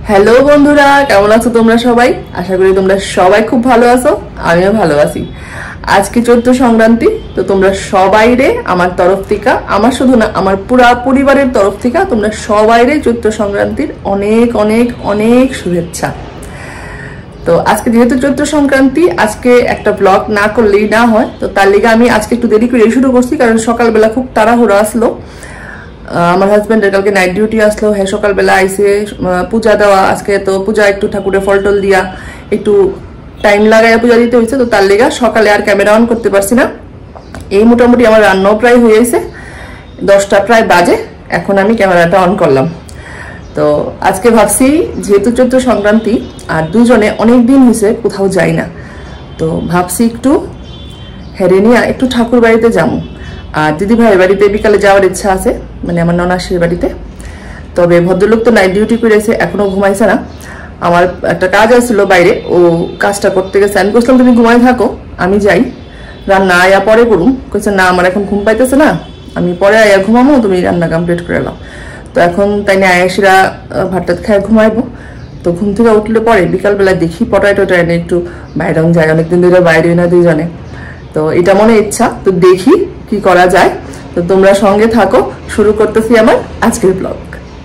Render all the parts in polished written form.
Hello বন্ধুরা, কেমন আছো তোমরা সবাই? আশা করি তোমরা সবাই খুব ভালো আছো, আমিও ভালো আছি। আজকে চৈত্র সংক্রান্তি, তো তোমরা সবাই রে আমার তরফ থেকে, আমার শুধু না আমার পুরা পরিবারের তরফ থেকে তোমরা সবাই রে চৈত্র সংক্রান্তির অনেক অনেক অনেক শুভেচ্ছা। তো আজকে যেহেতু চৈত্র সংক্রান্তি, আজকে একটা ব্লগ না করলেই না হয়, তো তার লিগে আমি আজকে একটু দেরি করে শুরু করছি, কারণ সকালবেলা খুব তাড়াহুড়ো আসলো। আমার হাজব্যান্ডের কালকে নাইট ডিউটি আসলো, হ্যাঁ সকালবেলা আইসে পূজা দেওয়া, আজকে তো পূজা একটু ঠাকুরের ফল টল দিয়া একটু টাইম লাগাইয়া পূজা দিতে হয়েছে, তো তার লেগা সকালে আর ক্যামেরা অন করতে পারছি না। এই মোটামুটি আমার রান্নাও প্রায় হয়ে গেছে, 10টা প্রায় বাজে, এখন আমি ক্যামেরাটা অন করলাম। তো আজকে ভাবছি যেহেতু চৈত্র সংক্রান্তি আর দুজনে অনেক দিন হয়েছে কোথাও যাই না, তো ভাবছি একটু হেরে নিয়ে একটু ঠাকুর বাড়িতে যাবো। আর দিদি ভাইয়ের বাড়িতে বিকালে যাওয়ার ইচ্ছা আছে, মানে আমার ননাসির বাড়িতে। তবে ভদ্রলোক তো নাইট ডিউটি করেছে, এখনো ঘুমাইছে না। আমার একটা কাজ আসছিল বাইরে, ও কাজটা করতে গেছে। আমি বলছিলাম তুমি ঘুমাই থাকো, আমি যাই, রান্না আয়া পরে করুম। কইছে না আমার এখন ঘুম পাইতেছে না, আমি পরে আয়া ঘুমামো, তুমি রান্না কমপ্লিট করে নাও। তো এখন তাই না আয়াসিরা ভাতটাত খায় ঘুমাইবো। তো ঘুম থেকে উঠলে পরে বিকালবেলা দেখি পটায় টটায় নিয়ে একটু বাইরে যাই, অনেকদিন ধরে বাইরে না দুইজনে। তো এটা মনে ইচ্ছা, তো দেখি কি করা যায়। তো তোমরা সঙ্গে থাকো, শুরু করতেছি আমার আজকের ব্লগ।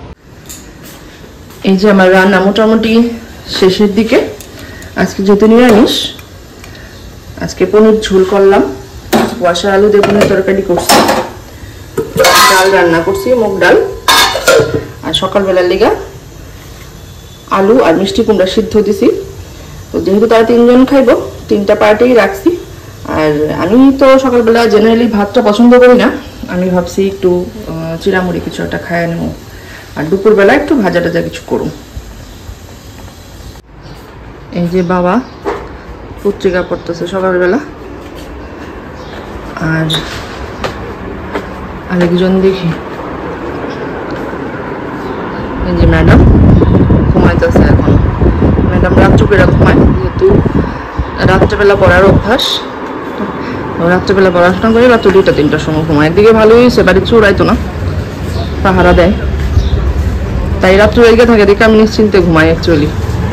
এই যে আমার রান্না মোটামুটি শেষের দিকে। আজকে যেহেতু নিরামিষ, আজকে পনির ঝোল করলাম, কুয়াশা আলু দিয়ে পনির তরকারি করছি, ডাল রান্না করছি মুগ ডাল, আর সকালবেলার লেগা আলু আর মিষ্টি কুমড়া সিদ্ধ দিছি। তো যেহেতু তারা 3 জন খাইবো, 3টা পার্টেই রাখছি। আর আমি তো সকালবেলা জেনারেলি ভাতটা পছন্দ করি না, আমি ভাবছি একটু চিড়ামুড়ি কিছু একটা খায় নেব, আর দুপুরবেলা একটু ভাজা টাজা কিছু করুন। এই যে বাবা পত্রিকা পড়তেছে সকালবেলা, আর আরেকজন দেখি এই যে ম্যাডাম ঘুমাইতেছে এখন। ম্যাডাম রাত্রবেলা ঘুমায়, যেহেতু রাত্রেবেলা পড়ার অভ্যাস, রাত্রেবেলা পড়াশোনা করে রাত্রে 2টা-3টার সময় ঘুমায়। একদিকে ভালোই হয়েছে, বাড়ি চোরাইতো না, পাহারা দেয়, তাই রাত্রে এগিয়ে থাকে দেখে আমি নিশ্চিন্তে ঘুমাই অ্যাকচুয়ালি।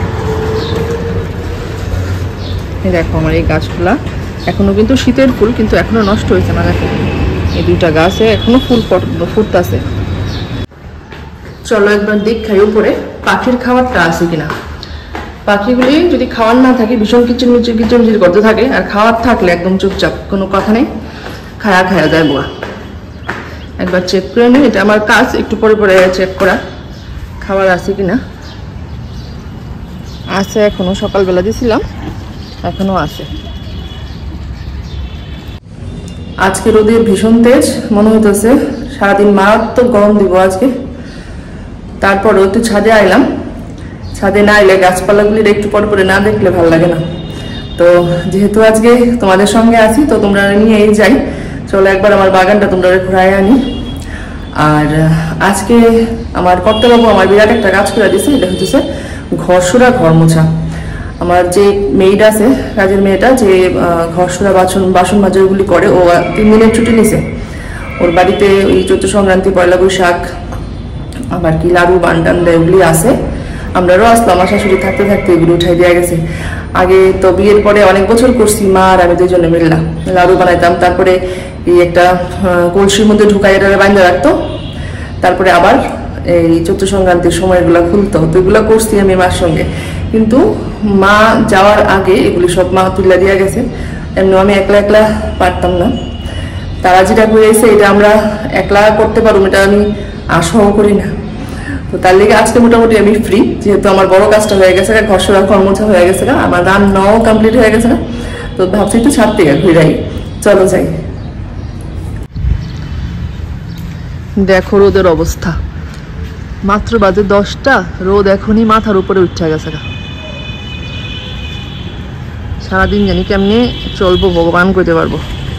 দেখো আমার এই গাছগুলা এখনো কিন্তু শীতের ফুল, কিন্তু এখনো নষ্ট হয়েছে না। দেখো এই 2টা গাছে এখনো ফুল ফুটতেছে। চলো একবার দেখ খাই উপরে পাখির খাবারটা আছে কিনা। পাখিগুলি যদি খাওয়ার না থাকে ভীষণ কিচিরমিচির কিচিরমিচির করতে থাকে, আর খাওয়ার থাকলে একদম চুপচাপ, কোনো কথা নেই, খায়া যায় বোয়া। একবার চেক করে নিই, এটা আমার কাজ, একটু পরে পরে চেক করা খাবার আছে কিনা। আছে, এখনো সকালবেলা দিয়েছিলাম, এখনো আছে। আজকে রোদের ভীষণ তেজ, মনে হইতেছে সারাদিন মারাত্মক গরম দিব আজকে। তারপরও একটু ছাদে আইলাম, ছাদে না এলে গাছপালাগুলির একটু পর পরে না দেখলে ভালো লাগে না। তো যেহেতু আজকে তোমাদের সঙ্গে আছি, তো তোমরা নিয়েই যাই, চলো একবার আমার বাগানটা তোমরা ঘুরাই আনি। আর আজকে আমার কর্তাবাবু আমার বিরাট একটা কাজ করে দিচ্ছে, এটা হচ্ছে ঘর সরা ঘর মোছা। আমার যে মেয়েড আছে, কাজের মেয়েটা, যে ঘর সরা বাসন মাজারগুলি করে, ও 3 দিনের ছুটি নিছে। ওর বাড়িতে ওই চৈত্র সংক্রান্তি, পয়লা বৈশাখ, আবার কি লাড়ু বান্ডান এগুলি আছে। আমরাও আসলো, আমার শাশুড়ি থাকতে থাকতে এগুলো উঠাই দেওয়া গেছে। আগে তো বিয়ের পরে অনেক বছর করছি, মা আর আমি 2জনে মিললাম লাড়ু বানাইতাম, তারপরে এই একটা কলসির মধ্যে ঢুকাই এটা বাঁধা রাখতো, তারপরে আবার এই চৈত্র সংক্রান্তির সময় এগুলো খুলতো। তো এগুলো করছি আমি মার সঙ্গে, কিন্তু মা যাওয়ার আগে এগুলি সব মা তুলে দিয়ে গেছে। এমনি আমি একলা একলা পারতাম না, তারা যেটা হয়েছে এটা আমরা একলা করতে পারবো, এটা আমি আশাও করি না। তো তার লেগে আজকে মোটামুটি আমি ফ্রি, যেহেতু আমার বড় কাজটা হয়ে গেছে, ঘর সরা ঘর মোছা হয়ে গেছে, আমার রান্নাও কমপ্লিট হয়ে গেছে না। তো ভাবছি একটু ছাড়তে ঘুরাই, চলো যাই। দেখো রোদের অবস্থা, মাত্র বাজে 10টা, রোদ এখনই মাথার উপরে উঠে গেছে। সারাদিন জানি কেমনি চলবো ভগবান করতে পারবো।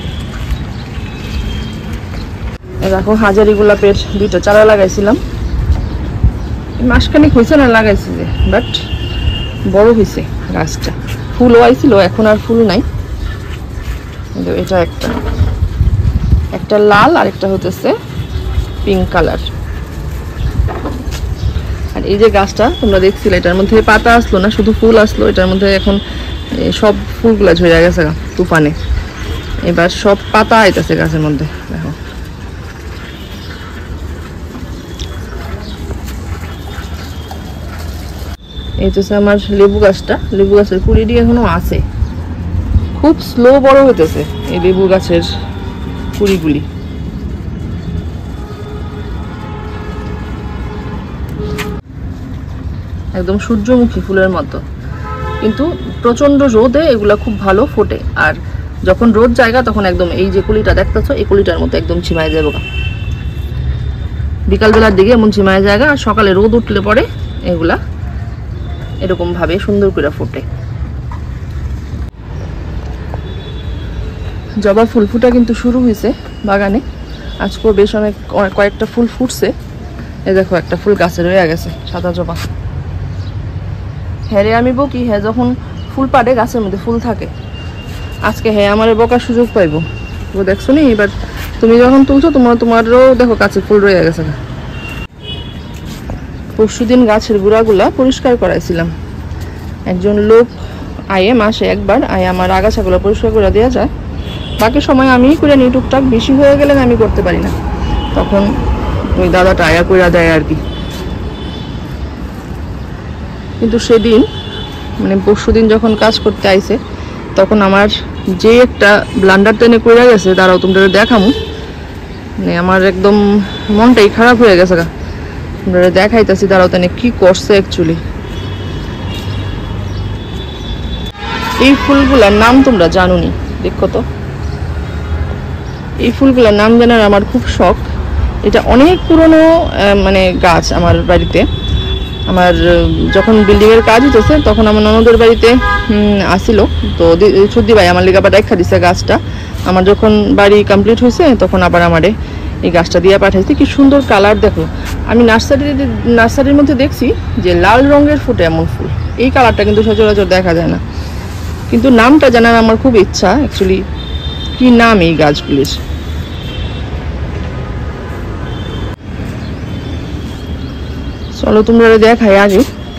দেখো হাজারি গোলাপের 2টা চারা লাগাইছিলাম, মাসখানিক হয়েছে না লাগাইছি যে, বাট বড় হয়েছে গাছটা, ফুলও আইছিল, এখন আর ফুল নাই। এটা একটা লাল, আর একটা হতেছে পিঙ্ক কালার। আর এই যে গাছটা তোমরা দেখছিলে, এটার মধ্যে পাতা আসলো না, শুধু ফুল আসলো। এটার মধ্যে এখন সব ফুলগুলা ঝরে গেছে তুফানে। এবার সব পাতা আইতেছে গাছের মধ্যে। দেখো এই তো আমার লেবু গাছটা, লেবু গাছের কুড়িটি এখনো আছে, খুব স্লো বড় হইতেছে এই লেবু গাছের কুড়িগুলি। একদম সূর্যমুখী ফুলের মতো, কিন্তু প্রচন্ড রোদে এগুলা খুব ভালো ফোটে। আর যখন রোদ জায়গা তখন একদম এই যে কুলিটা দেখতেছো, এই কুলিটার মতো একদম ছিমায় যাবো। বিকালবেলার দিকে এমন ছিমায় জায়গা, আর সকালে রোদ উঠলে পরে এগুলা এরকম ভাবে সুন্দর করে ফোটে। জবা ফুল ফুটা কিন্তু শুরু হয়েছে বাগানে, আজকেও বেশ অনেক কয়েকটা ফুল ফুটছে। এই দেখো একটা ফুল গাছে রয়ে গেছে, সাদা জবা। হ্যাঁ রে আমি বকি, হ্যাঁ যখন ফুল পাড়ে গাছের মধ্যে ফুল থাকে। আজকে হ্যাঁ আমার বকার সুযোগ পাইবো। ও দেখছো নি, এবার তুমি যখন তুলছো তোমারও দেখো গাছে ফুল রয়ে গেছে। পরশুদিন গাছের গুঁড়াগুলা পরিষ্কার করাইছিলাম। একজন লোক আয়ে মাসে একবার আয়ে আমার আগাছাগুলো পরিষ্কার করে দেওয়া যায়, বাকি সময় আমি করে নিই টুকটাক। বেশি হয়ে গেলে আমি করতে পারি না, তখন ওই দাদাটা আয়া করে দেয় আর কি। কিন্তু সেদিন মানে পরশুদিন যখন কাজ করতে আইছে, তখন আমার যে একটা ব্লান্ডার টেনে করে গেছে, দাঁড়াও তোমরা দেখামু। মানে আমার একদম মনটাই খারাপ হয়ে গেছে। তোমরা দেখাইতেছি, দাঁড়াও তেনে কি করছে অ্যাকচুয়ালি। এই ফুলগুলার নাম তোমরা জানো নি, দেখো তো। এই ফুলগুলার নাম জানার আমার খুব শখ। এটা অনেক পুরনো মানে গাছ আমার বাড়িতে। আমার যখন বিল্ডিংয়ের কাজ হইতেছে তখন আমার ননদের বাড়িতে আসিল, তো সুদ্দি ভাই আমার লেগে আবার দেখা দিছে গাছটা। আমার যখন বাড়ি কমপ্লিট হয়েছে তখন আবার আমারে এই গাছটা দিয়ে পাঠাইছে। কি সুন্দর কালার দেখো। আমি নার্সারির মধ্যে দেখছি যে লাল রঙের ফুটে এমন ফুল, এই কালারটা কিন্তু সচরাচর দেখা যায় না। কিন্তু নামটা জানার আমার খুব ইচ্ছা অ্যাকচুয়ালি, কি নাম এই গাছগুলির। চলো তোমরা দেখাই আগে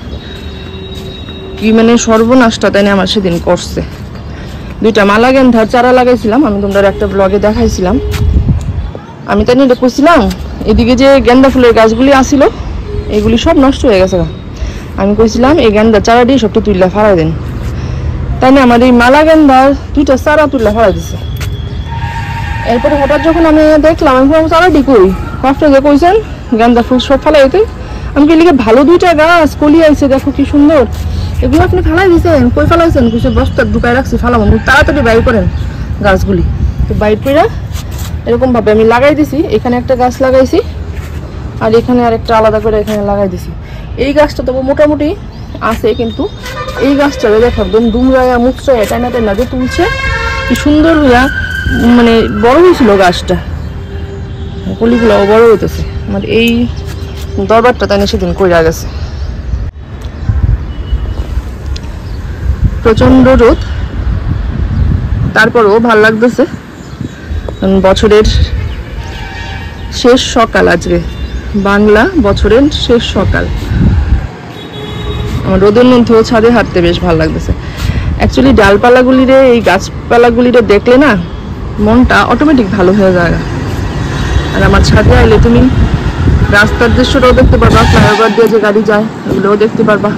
কি মানে সর্বনাশটা তাই না আমার সেদিন করছে। দুইটা মালা গেন্ধার চারা লাগাইছিলাম, আমি তোমরা একটা ব্লগে দেখাইছিলাম। আমি তাই নিয়ে কইছিলাম এদিকে যে গেন্দা ফুলের গাছগুলি আসিল এগুলি সব নষ্ট হয়ে গেছে। আমি কইছিলাম এই গেন্দা চারা দিয়ে সবটা তুললা ফাড়াই দেন, তাই না আমার এই মালা গেন্দার দুইটা চারা তুললা ফাড়াই দিছে। এরপরে হঠাৎ যখন আমি দেখলাম, আমি চারাটি কই কষ্ট যে কইছেন গেন্দা ফুল সব ফালাই। আমি লিখে ভালো দুইটা গাছ কলি আইছে, দেখো কি সুন্দর। এগুলো আপনি ফালাই দিয়েছেন, কই ফালাইছেন? কিছু বস্তা ঢুকাই রাখছি, ফালাবো তাড়াতাড়ি বাইর করেন গাছগুলি। তো বাইর করে এরকম ভাবে আমি লাগাই দিছি। এখানে একটা গাছ লাগাইছি, আর এখানে আর একটা আলাদা করে এখানে লাগাই দিছি। এই গাছটা তো মোটামুটি আছে, কিন্তু এই গাছটা দেখো একদম দুমরায়া মুখরায়া টানা টানা যে তুলছে, কি সুন্দর হইয়া মানে বড় হয়েছিল গাছটা। কলিগুলো বড় হইতেছে। আমার এই দরবারটা তাই না সেদিন কইরা গেছে। প্রচন্ড রোদ, তারপরও ভাল লাগতেছে। বছরের শেষ সকাল, আজকে বাংলা বছরের শেষ সকাল। আমার রোদের মধ্যেও ছাদে হাঁটতে বেশ ভালো লাগতেছে। অ্যাকচুয়ালি ডালপালাগুলিরে এই গাছপালাগুলিরে দেখলে না মনটা অটোমেটিক ভালো হয়ে যায়। আর আমার ছাদে আইলে তুমি রাস্তার দৃশ্যটাও দেখতে পারবা, ফ্লাইওভার দিয়ে যে গাড়ি যায় ওগুলোও দেখতে পারবা।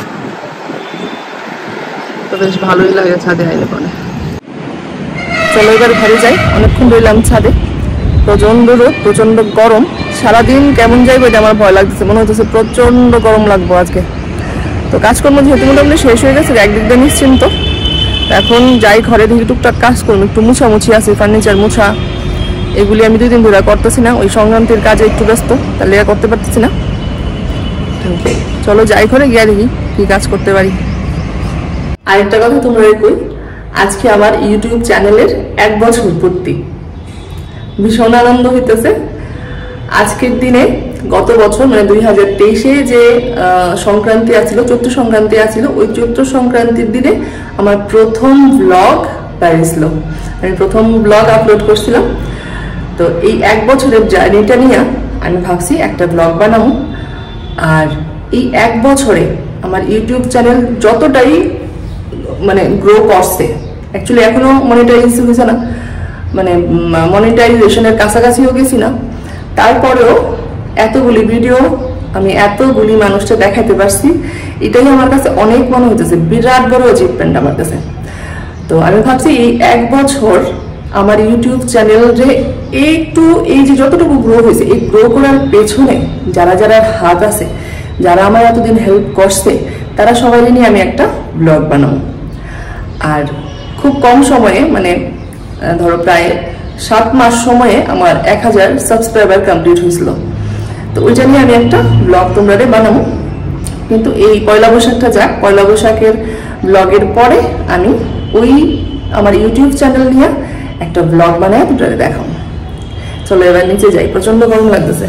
তো বেশ ভালোই লাগে ছাদে আইলে পরে। চলো এবার ঘরে যাই, অনেকক্ষণ রইলাম ছাদে। প্রচন্ড রোদ, প্রচন্ড গরম, সারাদিন কেমন যাইবে এটা আমার ভয় লাগতেছে। মনে হচ্ছে প্রচন্ড গরম লাগবো আজকে। তো কাজকর্ম যেহেতু মোটামুটি শেষ হয়ে গেছে, একদিক দিয়ে নিশ্চিন্ত। এখন যাই ঘরে দেখি টুকটাক কাজ করবো, একটু মুছামুছি আছে, ফার্নিচার মুছা, এগুলি আমি 2 দিন ধরে করতেছি না, ওই সংক্রান্তির কাজে একটু ব্যস্ত, তাহলে করতে পারতেছি না। চলো যাই ঘরে গিয়ে দেখি কি কাজ করতে পারি। আরেকটা কথা তোমরা কই, আজকে আমার ইউটিউব চ্যানেলের 1 বছর পূর্তি। ভীষণ আনন্দ হইতেছে। আজকের দিনে গত বছর মানে 2023-এ যে সংক্রান্তি আছিল, চৈত্র সংক্রান্তি আছিল, ওই চৈত্র সংক্রান্তির দিনে আমার প্রথম ব্লগ বেরিয়েছিল। আমি প্রথম ব্লগ আপলোড করছিলাম। তো এই 1 বছরের জার্নিটা নিয়ে আমি ভাবছি একটা ব্লগ বানাবো। আর এই 1 বছরে আমার ইউটিউব চ্যানেল যতটাই মানে গ্রো করছে, অ্যাকচুয়ালি এখনো মনিটাইজ হয়েছে না, মানে মনিটাইজেশনের কাছাকাছিও গেছি না, তারপরেও এতগুলি ভিডিও আমি এতগুলি মানুষকে দেখাইতে পারছি, এটাই আমার কাছে অনেক মনে হইতেছে, বিরাট বড় অ্যাচিভমেন্ট আমার কাছে। তো আমি ভাবছি এই 1 বছর আমার ইউটিউব চ্যানেলে একটু এই যে যতটুকু গ্রো হয়েছে, এই গ্রো করার পেছনে যারা যারা হাত আছে, যারা আমার এতদিন হেল্প করছে, তারা সবাই নিয়ে আমি একটা ব্লগ বানাবো। আর খুব কম সময়ে, মানে ধরো প্রায় 7 মাস সময়ে আমার 1000 সাবস্ক্রাইবার কমপ্লিট হয়েছিল। তো ওইটা নিয়ে আমি একটা ব্লগ তোমরা বানাবো। কিন্তু এই পয়লা বৈশাখটা যাক, পয়লা বৈশাখের ব্লগের পরে আমি ওই আমার ইউটিউব চ্যানেল নিয়ে একটা ব্লগ বানায় তোমরা দেখাবো। চলো এবার নিচে যাই, প্রচন্ড গরম লাগতেছে।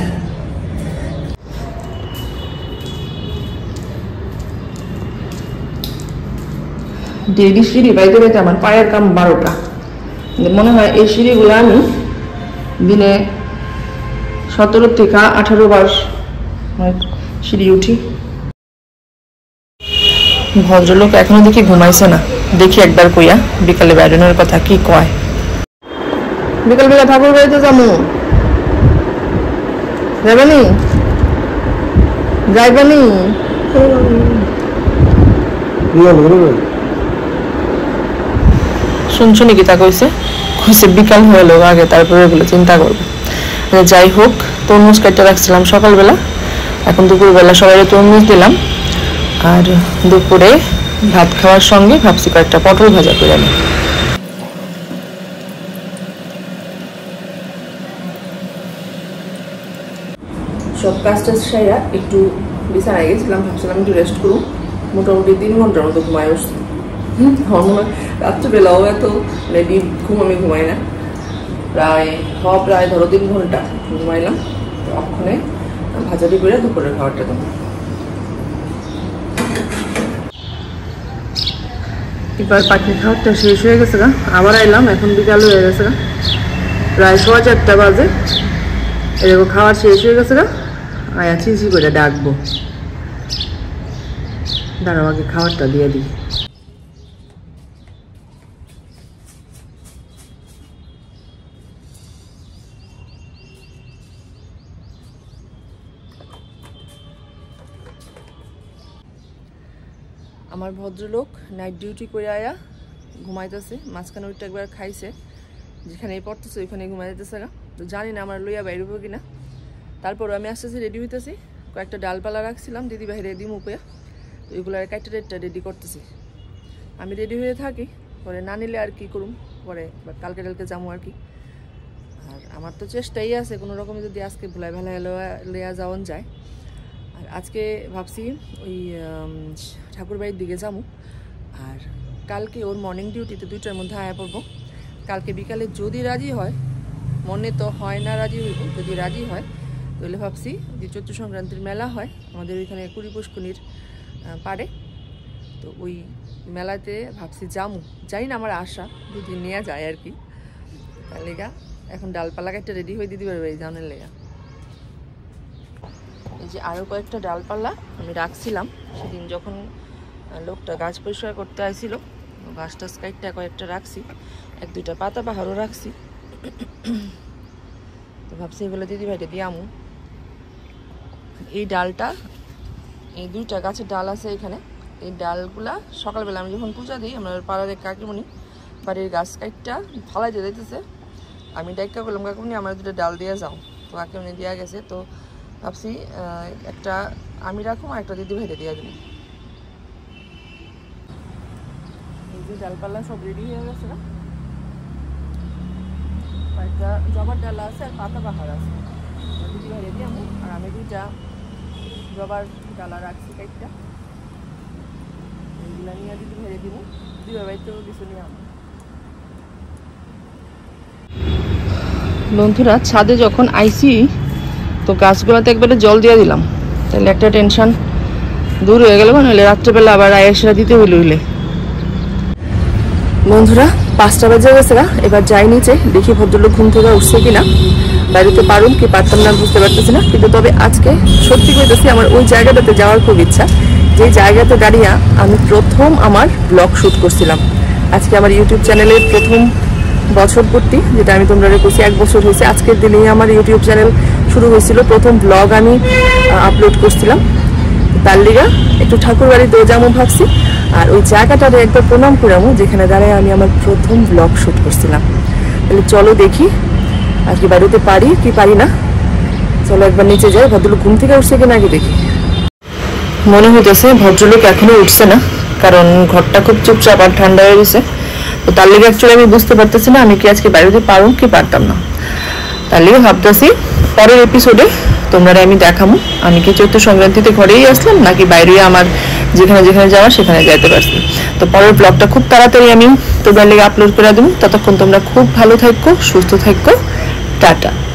ডেইলি সিঁড়ি বাইতে বাইতে আমার পায়ের কাম 12টা। মনে হয় এই সিঁড়িগুলো আমি দিনে 17 থেকে 18 বার সিঁড়ি উঠি। ভদ্রলোক এখনো দেখি ঘুমাইছে না, দেখি একবার কইয়া বিকালে বেড়ানোর কথা কি কয়। বিকাল বেলা ঠাকুর বাড়িতে যাবো, যাবেনি? যাইবেনি? শুনছো নাকি? তা কইছে বিকাল হয়ে লোক আগে, তারপরে এগুলো চিন্তা করবো। যাই হোক, তরমুজ কাটতে রাখছিলাম সকালবেলা, এখন দুপুরবেলা সবাই তরমুজ দিলাম। আর দুপুরে ভাত খাওয়ার সঙ্গে ভাবছি কয়েকটা পটল ভাজা করে নিই। সব কাজটা সেরা একটু বিছানায় গেছিলাম, ভাবছিলাম একটু রেস্ট করুন। মোটামুটি 3 ঘন্টার মতো ঘুমায় বসছি। রাত্রিবেলাও এত ডিপ ঘুম আমি ঘুমাই না, প্রায় ধরো 3 ঘন্টা ঘুমাইলাম। তখনে ভাজাটি করে দুপুরের খাবারটা দেবো। এবার পাখির খাবারটা শেষ হয়ে গেছে গা, আবার আইলাম। এখন বিকাল হয়ে গেছে গা, প্রায় 4:15 বাজে। এরকম খাবার শেষ হয়ে গেছে গা, আয়া চিচি করে ডাকবো। দাঁড়াও আগে খাবারটা দিয়ে দিই। আমার ভদ্রলোক নাইট ডিউটি করে আয়া ঘুমাইতেছে, মাঝখানে ওইটা একবার খাইছে, যেখানে পড়তেছে ওইখানে ঘুমাই যেতেছে না। তো জানি না আমার লইয়া বাইরব কিনা। তারপর আমি আসতেছি, রেডি হইতেছি। কয়েকটা ডালপালা রাখছিলাম দিদি বাইরে দিই মুখে, তো এগুলো কাইটা রেডি করতেছি। আমি রেডি হয়ে থাকি, পরে না নিলে আর কি করুম, পরে কালকে যাবো আর কি। আর আমার তো চেষ্টাই আছে কোনো রকমে যদি আজকে ভুলাই ভালাই লইয়া যাওয়ান যায়। আর আজকে ভাবছি ওই ঠাকুরবাড়ির দিকে যাবো। আর কালকে ওর মর্নিং ডিউটিতে 2টার মধ্যে আয়া পড়বো। কালকে বিকালে যদি রাজি হয়, মনে তো হয় না রাজি হইব, যদি রাজি হয় তাহলে ভাবছি যে চৈত্র সংক্রান্তির মেলা হয় আমাদের ওইখানে কুড়িপুষ্কুনির পাড়ে, তো ওই মেলাতে ভাবছি যামু। জানি না আমার আশা যদি নেওয়া যায় আর কি। তার লেগা এখন ডালপালা একটা রেডি হয়ে দিতে পারবে এই জানের লেগা। এই যে আরও কয়েকটা ডালপালা আমি রাখছিলাম সেদিন যখন লোকটা গাছ পরিষ্কার করতে আসছিল, গাছটা স্কাইটটা কয়েকটা রাখছি, 1-2টা পাতা বাহারও রাখছি। তো ভাবছি এগুলো দিদি ভাইটা দিয়ে আমু। এই ডালটা, এই 2টা গাছের ডাল আছে এখানে, এই ডালগুলা সকালবেলা আমি যখন পূজা দিই, আমার পাড়ার এক কাকিমণি বাড়ির গাছ কাইটটা ফালাই দিয়ে দিতেছে। আমি ডাইকা করলাম, কাকিমণি আমার 2টা ডাল দিয়ে যাও, তো কাকিমণি দেওয়া গেছে। তো ভাবছি একটা আমি রাখুম আর একটা দিদি ভাইটা দিয়ে দিই। এই যে ডালপালা সব রেডি হয়ে গেছে না, কয়েকটা জবার ডালা আছে আর পাতা বাহার আছে, দিদি ভাইটা দিয়ে আমু। আর আমি 2টা জবার ডালা রাখছি কয়েকটা, এইগুলা নিয়ে দিদি ভাইটা দিব, দিদি ভাই তো কিছু নিয়ে আমু। বন্ধুরা ছাদে যখন আইসি তো গাছগুলোতে একবারে জল দিয়ে দিলাম, তাহলে একটা টেনশন দূর হয়ে গেল। নইলে রাত্রেবেলা আবার আয়েসা দিতে হইলে। বন্ধুরা 5টা বাজে গেছে না, এবার যাই নিচে দেখি ভদ্রলোক ঘুম থেকে উঠছে কিনা। বাড়িতে পারুম কি পারতাম না বুঝতে পারতেছি না, কিন্তু তবে আজকে সত্যি কইতেছি আমার ওই জায়গাটাতে যাওয়ার খুব ইচ্ছা, যে জায়গাতে দাঁড়িয়ে আমি প্রথম আমার ব্লগ শ্যুট করছিলাম। আজকে আমার ইউটিউব চ্যানেলের প্রথম বছর পূর্তি, যেটা আমি তোমরা রেখেছি 1 বছর হয়েছে আজকের দিনেই আমার ইউটিউব চ্যানেল শুরু হয়েছিল, প্রথম ব্লগ আমি আপলোড করছিলাম। তার লিগা একটু ঠাকুর বাড়িতে যাবো ভাবছি, আর ওই জায়গাটারে একবার প্রণাম করামো যেখানে দাঁড়ায় আমি আমার প্রথম ব্লগ শ্যুট করছিলাম। তাহলে চলো দেখি আর কি বাড়িতে পারি কি পারি না। চলো একবার নিচে যাই, ভদ্রলোক ঘুম থেকে উঠছে কিনা আগে দেখি। মনে হইতেছে ভদ্রলোক এখনো উঠছে না, কারণ ঘরটা খুব চুপচাপ আর ঠান্ডা হয়ে গেছে। তো তার লিগে অ্যাকচুয়ালি আমি বুঝতে পারতেছি না আমি কি আজকে বাড়িতে পারুম কি পারতাম না। তার লিগে ভাবতেছি পরের এপিসোডে তোমরা আমি দেখাবো আমি কি চৈত্র সংক্রান্তিতে ঘরেই আসলাম নাকি বাইরে আমার যেখানে যেখানে যাওয়া সেখানে যাইতে পারছি। তো পরের ব্লগটা খুব তাড়াতাড়ি আমি তোমাদের লিগে আপলোড করে দেবো। ততক্ষণ তোমরা খুব ভালো থাকো, সুস্থ থাকো, টাটা।